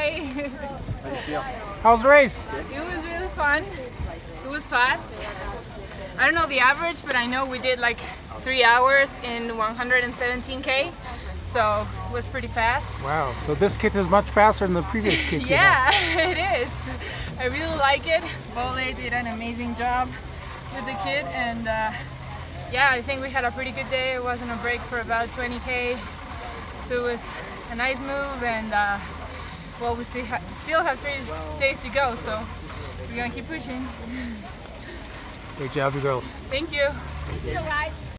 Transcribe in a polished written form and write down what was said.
Hi. How do you feel? How's the race? It was really fun. It was fast. I don't know the average, but I know we did like 3 hours in 117K. So it was pretty fast. Wow, so this kit is much faster than the previous kit. Yeah, it is. I really like it. Bole did an amazing job with the kit, and yeah, I think we had a pretty good day. It wasn't a break for about 20K. So it was a nice move, and well, we still have 3 days to go, so we're gonna keep pushing. Great job, you girls. Thank you. Thank you.